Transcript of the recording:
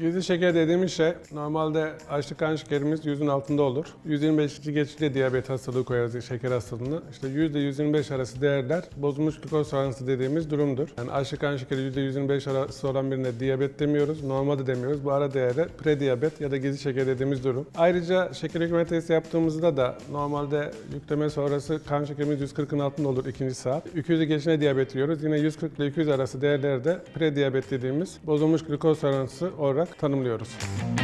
Gizli şeker dediğimiz şey normalde açlık kan şekerimiz 100'ün altında olur. 125 geçişte diyabet hastalığı koyarız, şeker hastalığını. İşte %125 arası değerler bozulmuş glikoz toleransı dediğimiz durumdur. Yani açlık kan şekeri %125 arası olan birine diyabet demiyoruz, normalde demiyoruz. Bu ara değere prediyabet ya da gizli şeker dediğimiz durum. Ayrıca şeker yükleme testi yaptığımızda da normalde yükleme sonrası kan şekerimiz 140'ın altında olur ikinci saat. 200'ü geçine diyabet diyoruz. Yine 140 ile 200 arası değerlerde prediyabet dediğimiz bozulmuş glikoz toleransı olarak tanımlıyoruz.